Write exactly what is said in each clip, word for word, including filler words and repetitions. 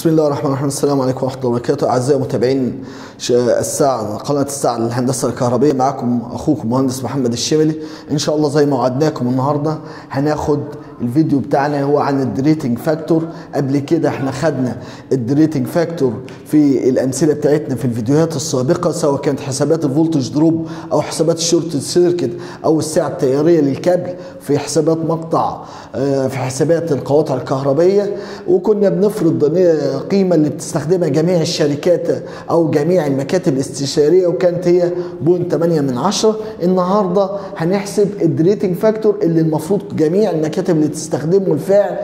بسم الله الرحمن الرحيم. السلام عليكم ورحمة الله وبركاته. أعزائي متابعين الساعة قناة الساعة للهندسة الكهربائية، معكم أخوكم مهندس محمد الشملي. إن شاء الله زي ما وعدناكم النهاردة هناخد الفيديو بتاعنا هو عن الدريتنج فاكتور. قبل كده احنا خدنا الدريتنج فاكتور في الأمثلة بتاعتنا في الفيديوهات السابقة، سواء كانت حسابات الفولتج دروب أو حسابات الشورت سيركت أو السعة التيارية للكابل، في حسابات مقطع، في حسابات القواطع الكهربية، وكنا بنفرض قيمة اللي بتستخدمها جميع الشركات أو جميع المكاتب الاستشارية، وكانت هي بوينت ثمانية من عشرة. النهاردة هنحسب الدريتنج فاكتور اللي المفروض جميع المكاتب اللي تستخدمه الفعل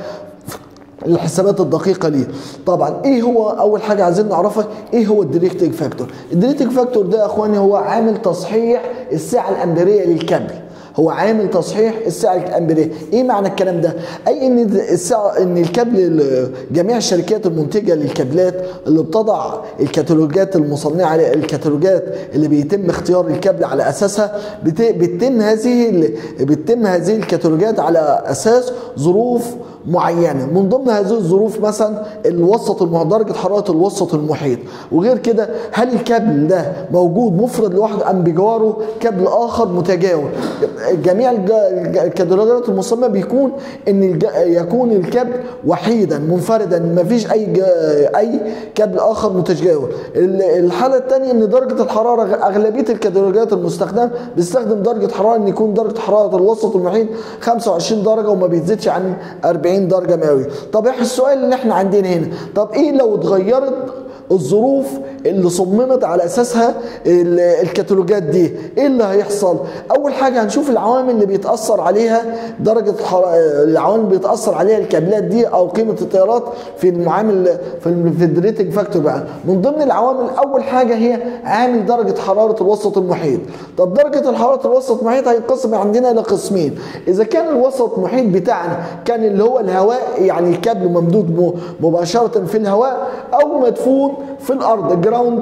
الحسابات الدقيقة ليه. طبعا ايه هو اول حاجة عايزين نعرفها؟ ايه هو الدريتنج فاكتور؟ الدريتنج فاكتور ده يا اخواني هو عامل تصحيح السعة الامبيرية للكابل. هو عامل تصحيح السعة الامبيرية. ايه معنى الكلام ده؟ اي ان السعة ان الكابل، جميع الشركات المنتجة للكابلات اللي بتضع الكتالوجات المصنعة، الكتالوجات اللي بيتم اختيار الكابل على اساسها، بتتم هذه بتتم هذه الكتالوجات على اساس ظروف معينه. من ضمن هذه الظروف مثلا الوسط درجه حراره الوسط المحيط، وغير كده هل الكابل ده موجود مفرد لوحده ام بجواره كابل اخر متجاور. جميع الكتالوجات المصممه بيكون ان يكون الكابل وحيدا منفردا، ما فيش اي اي كابل اخر متجاور. الحاله الثانيه ان درجه الحراره، اغلبيه الكتالوجات المستخدمه بيستخدم درجه حراره ان يكون درجه حراره الوسط المحيط خمسة وعشرين درجه وما بيزيدش عن أربعين درجة مئوية. طب ايه السؤال اللي احنا عندنا هنا؟ طب ايه لو اتغيرت الظروف اللي صممت على اساسها الكتالوجات دي؟ ايه اللي هيحصل؟ اول حاجه هنشوف العوامل اللي بيتاثر عليها درجه الحراره، العوامل اللي بيتاثر عليها الكابلات دي او قيمه التيارات في المعامل في الدريتنج فاكتور بقى. من ضمن العوامل اول حاجه هي عامل درجه حراره الوسط المحيط. طب درجه حراره الوسط المحيط هينقسم عندنا الى قسمين. اذا كان الوسط المحيط بتاعنا كان اللي هو الهواء، يعني الكابل ممدود مباشره في الهواء او مدفون في الارض، جراوند،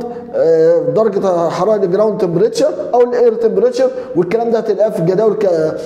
درجه حراره الجراوند تمبريتشر او الاير تمبريتشر، والكلام ده هتلاقاه في الجداول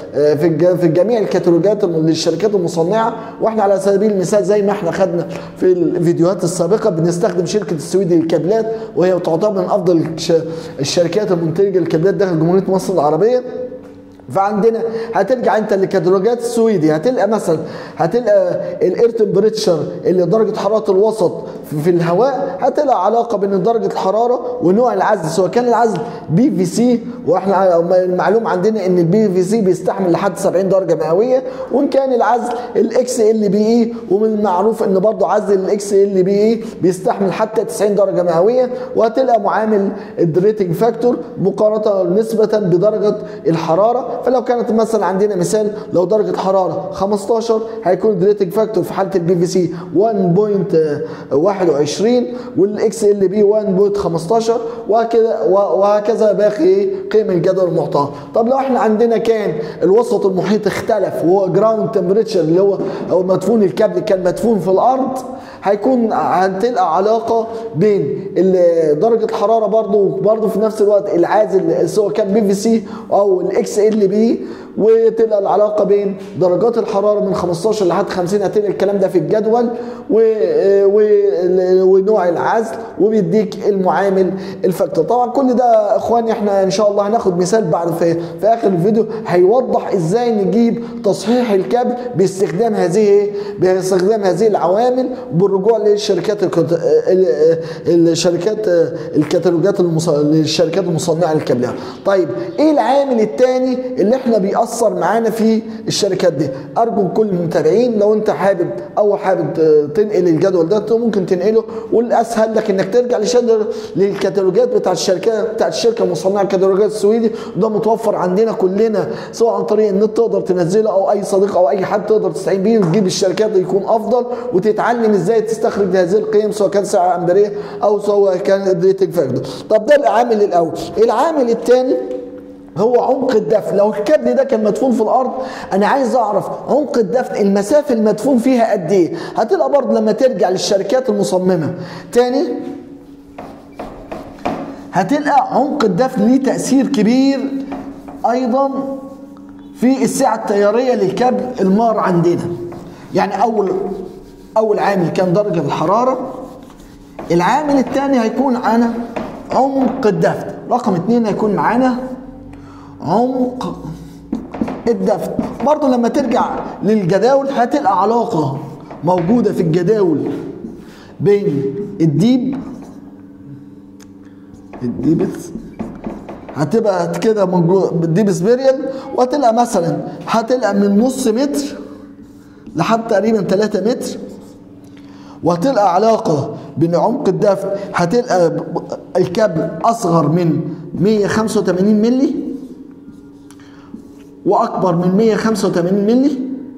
في في جميع الكتالوجات للشركات المصنعه. واحنا على سبيل المثال زي ما احنا خدنا في الفيديوهات السابقه بنستخدم شركه السويدي للكابلات، وهي تعتبر من افضل الشركات المنتجه للكابلات داخل جمهوريه مصر العربيه. فعندنا هترجع انت للكتالوجات السويدي، هتلقى مثلا هتلقى الاير تمبريتشر اللي درجه حراره الوسط في الهواء، هتلقى علاقه بين درجه الحراره ونوع العزل، سواء كان العزل بي في سي، واحنا المعلوم عندنا ان البي في سي بيستحمل لحد سبعين درجه مئويه، وان كان العزل الاكس ال بي اي، ومن المعروف ان برضه عزل الاكس ال بي اي بيستحمل حتى تسعين درجه مئويه. وهتلقى معامل الدريتنج فاكتور مقارنه نسبه بدرجه الحراره. فلو كانت مثلا عندنا مثال لو درجه حراره خمستاشر هيكون الدريتنج فاكتور في حاله البي في سي واحد فاصلة واحد وعشرين والاكس ال بي واحد فاصلة خمستاشر، وهكذا وهكذا باقي قيم الجدول المعطاه. طب لو احنا عندنا كان الوسط المحيط اختلف وهو جراوند تمبريتشر اللي هو او مدفون الكابل كان مدفون في الارض، هيكون هتلقى علاقه بين درجه الحراره برضو برضو في نفس الوقت العازل سواء كان بي في سي او الاكس ال بي، وتلقى العلاقه بين درجات الحراره من خمستاشر لحد خمسين. هتلقى الكلام ده في الجدول ونوع العزل، وبيديك المعامل الفاكتور. طبعا كل ده اخواني احنا ان شاء الله هناخد مثال بعد في, في اخر الفيديو هيوضح ازاي نجيب تصحيح الكابل باستخدام هذه باستخدام هذه العوامل بالرجوع للشركات الشركات الكتالوجات للشركات المصنعه للكابلات. طيب ايه العامل الثاني اللي احنا بيأثر معانا في الشركات دي؟ ارجو كل المتابعين لو انت حابب او حابب تنقل الجدول ده ممكن تنقله، والاسهل لك انك ترجع لشدر للكتالوجات بتاع الشركات بتاع الشركه المصنعه الكتالوجات السويدي، وده متوفر عندنا كلنا سواء عن طريق النت تقدر تنزله او اي صديق او اي حد تقدر تستعين بيه وتجيب الشركات يكون افضل، وتتعلم ازاي تستخرج هذه القيم سواء كان سعه امبيريه او سواء كان دريتنج فاكتور. طب ده العامل الاول. العامل الثاني هو عمق الدفن. لو الكابل ده كان مدفون في الارض، انا عايز اعرف عمق الدفن، المسافه المدفون فيها قد ايه. هتلقى برضه لما ترجع للشركات المصممه تاني هتلقى عمق الدفن ليه تاثير كبير ايضا في السعه التياريه للكابل المار عندنا. يعني اول اول عامل كان درجه الحراره، العامل الثاني هيكون معانا عمق الدفن. رقم اتنين هيكون معانا عمق الدفن. برضو لما ترجع للجداول هتلقى علاقة موجودة في الجداول بين الديب الديبس هتبقى كده موجود بالديب سبيريال، وهتلقى مثلا هتلقى من نص متر لحد تقريبا تلاتة متر، وهتلقى علاقة بين عمق الدفن هتلقى الكابل أصغر من مية وخمسة وتمانين مللي وأكبر من مية وخمسة وتمانين مللي.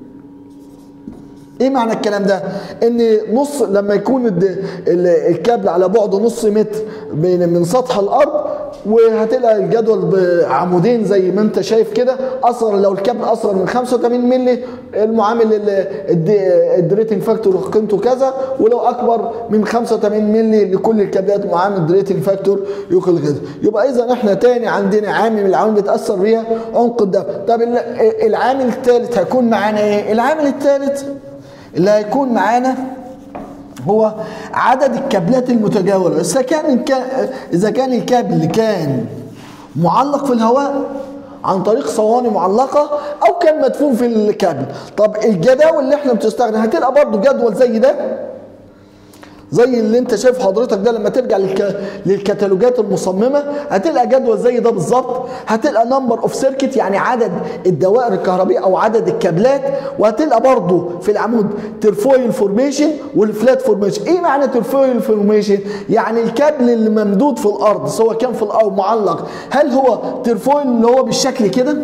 ايه معنى الكلام ده؟ ان نص لما يكون الكابل على بعد نص متر من سطح الارض، وهتلقى الجدول بعمودين زي ما انت شايف كده، اصغر لو الكابل اصغر من خمسة وتمانين مللي المعامل الدريتنج فاكتور قيمته كذا، ولو اكبر من خمسة وتمانين مللي لكل الكابلات معامل الدريتنج فاكتور يقل كذا. يبقى اذا احنا تاني عندنا عامل من العوامل بتاثر بيها عمق الدفن. طب العامل الثالث هيكون معانا ايه؟ العامل الثالث اللي هيكون معانا هو عدد الكابلات المتجاورة. إذا كان إذا كان الكابل كان معلق في الهواء عن طريق صواني معلقة أو كان مدفون في الكابل. طب الجداول اللي احنا بتستخدم هتلقى برضو جدول زي ده، زي اللي انت شايف حضرتك ده. لما ترجع للك... للكتالوجات المصممه هتلقى جدول زي ده بالظبط. هتلقى نمبر اوف سيركت يعني عدد الدوائر الكهربائيه او عدد الكابلات، وهتلقى برضو في العمود ترفويل فورميشن والفلات فورميشن. ايه معنى ترفويل فورميشن؟ يعني الكابل اللي ممدود في الارض سواء كان في الارض معلق، هل هو ترفويل اللي هو بالشكل كده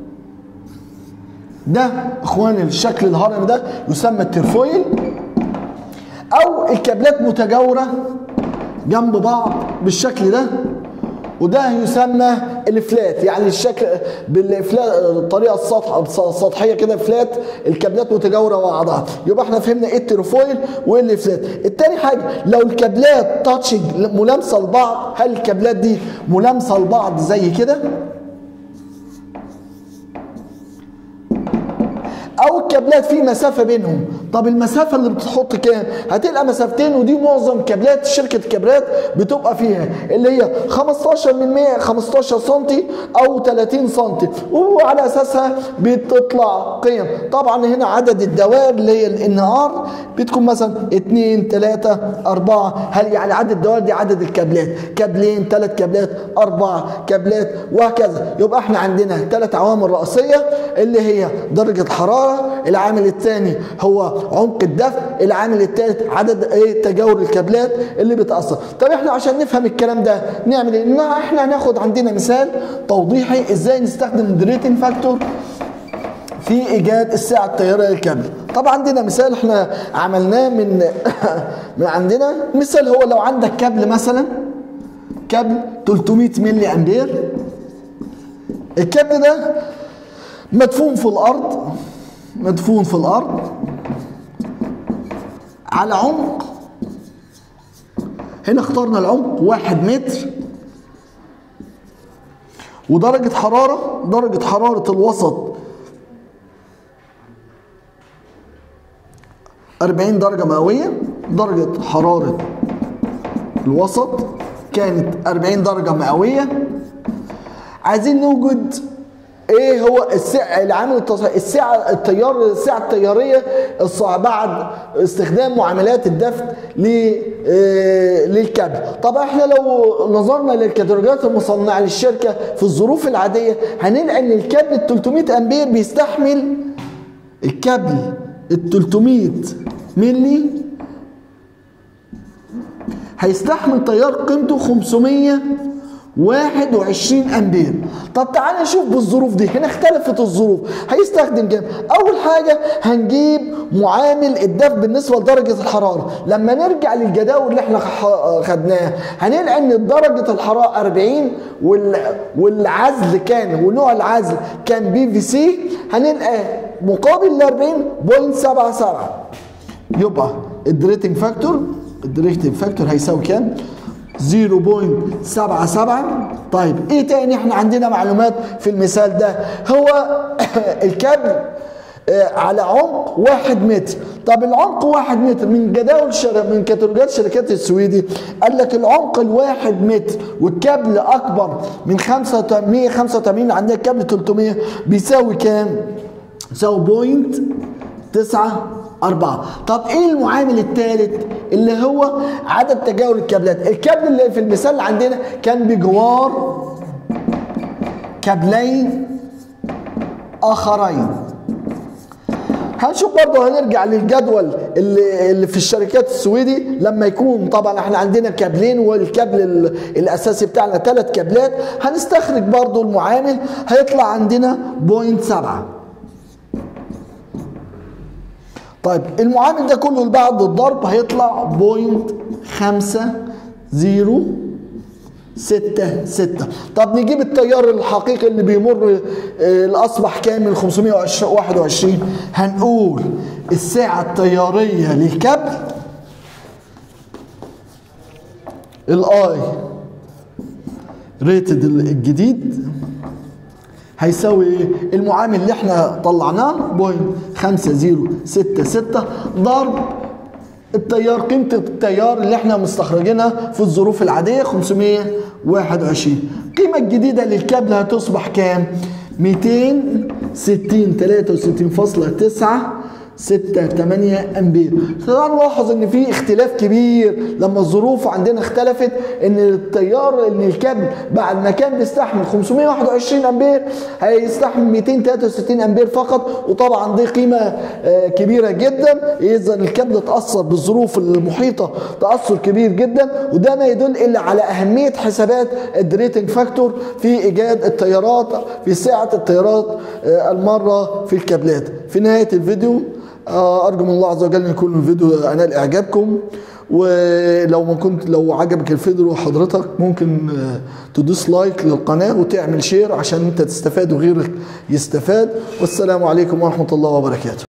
ده اخواني الشكل الهرمي ده يسمى الترفويل، او الكابلات متجاوره جنب بعض بالشكل ده، وده يسمى الفلات. يعني الشكل بالفلات الطريقه السطح السطحيه كده فلات، الكابلات متجاوره مع بعضها. يبقى احنا فهمنا ايه التروفويل وايه الفلات. التاني حاجه لو الكابلات تاتشنج ملامسه لبعض، هل الكابلات دي ملامسه لبعض زي كده، او الكابلات في مسافه بينهم؟ طب المسافه اللي بتحط كام؟ هتلقى مسافتين، ودي معظم كابلات شركه الكابلات بتبقى فيها، اللي هي خمستاشر من مية خمستاشر سم او تلاتين سم، وعلى اساسها بتطلع قيم. طبعا هنا عدد الدوائر اللي هي الانهار بتكون مثلا اتنين تلاتة اربعة، هل يعني عدد الدوائر دي عدد الكابلات، كابلين ثلاث كابلات اربع كابلات وهكذا. يبقى احنا عندنا ثلاث عوامل رئيسيه اللي هي درجه الحراره، العامل الثاني هو عمق الدفع، العامل الثالث عدد ايه تجاور الكابلات اللي بتاثر. طب احنا عشان نفهم الكلام ده نعمل ايه؟ احنا هناخد عندنا مثال توضيحي ازاي نستخدم الدريتنج فاكتور في ايجاد السعه التياريه للكابل. طبعا عندنا مثال احنا عملناه من من عندنا مثال، هو لو عندك كابل مثلا كابل تلتمية ملي امبير، الكابل ده مدفون في الارض مدفون في الارض على عمق، هنا اخترنا العمق واحد متر، ودرجة حرارة درجة حرارة الوسط أربعين درجة مئوية. درجة حرارة الوسط كانت أربعين درجة مئوية. عايزين نوجد ايه هو السعه العامل التصحيح السعه التيار السعه التياريه بعد استخدام معاملات الدفع للكابل. طب احنا لو نظرنا للكاتالوجات المصنعه للشركه في الظروف العاديه هنلقى ان الكابل ال تلتمية امبير بيستحمل، الكابل ال تلتمية ملي هيستحمل تيار قيمته خمسمية واحد وعشرين امبير. طب تعالى نشوف بالظروف دي، هنا اختلفت الظروف هيستخدم كام؟ اول حاجه هنجيب معامل الدفع بالنسبه لدرجه الحراره. لما نرجع للجداول اللي احنا خدناها هنلقى ان درجه الحراره أربعين والعزل كان ونوع العزل كان بي في سي، هنلقى مقابل ل أربعين فاصلة سبعة سبعة. يبقى الدريتنج فاكتور الدريتنج فاكتور هيساوي كام؟ صفر فاصلة سبعة سبعة. طيب ايه تاني احنا عندنا معلومات في المثال ده؟ هو الكابل على عمق واحد متر. طب العمق واحد متر من جداول شر... من كتالوجات شركات السويدي قال لك العمق الواحد متر والكابل اكبر من مية وخمسة وتمانين، عندنا كابل تلتمية بيساوي كام؟ بيساوي بوينت تسعة أربعة. طب ايه المعامل الثالث اللي هو عدد تجاوز الكابلات؟ الكابل اللي في المثال اللي عندنا كان بجوار كابلين اخرين. هنشوف برضه، هنرجع للجدول اللي, اللي في الشركات السويدي لما يكون طبعا احنا عندنا كابلين والكابل الاساسي بتاعنا ثلاث كابلات، هنستخرج برضه المعامل هيطلع عندنا بوينت سبعة. طيب المعامل ده كله بعد الضرب هيطلع بوينت خمسة زيرو ستة ستة. طب نجيب التيار الحقيقي اللي بيمر الاصبح كام؟ من خمسمية وواحد وعشرين. هنقول السعة التيارية للكابل الاي ريتد الجديد هيساوي ايه؟ المعامل اللي احنا طلعناه بوينت خمسة زيرو ستة ستة ضرب التيار، قيمة التيار اللي احنا مستخرجينها في الظروف العادية خمسمية وواحد وعشرين. القيمة الجديدة للكابل هتصبح كام؟ ميتين ستين تلاتة وستين فاصلة تسعة ستة تمانية امبير. طبعا نلاحظ ان في اختلاف كبير لما الظروف عندنا اختلفت، ان التيار ان الكابل بعد ما كان بيستحمل خمسمية وواحد وعشرين امبير هيستحمل ميتين تلاتة وستين امبير فقط، وطبعا دي قيمه كبيره جدا. اذا الكابل اتاثر بالظروف المحيطه تاثر كبير جدا، وده ما يدل الا على اهميه حسابات الدريتنج فاكتور في ايجاد التيارات في سعه التيارات المره في الكابلات. في نهايه الفيديو ارجو من الله عز وجل ان يكون الفيديو انال اعجابكم، ولو ما كنت لو عجبك الفيديو حضرتك ممكن تدوس لايك للقناه وتعمل شير عشان انت تستفاد وغيرك يستفاد. والسلام عليكم ورحمه الله وبركاته.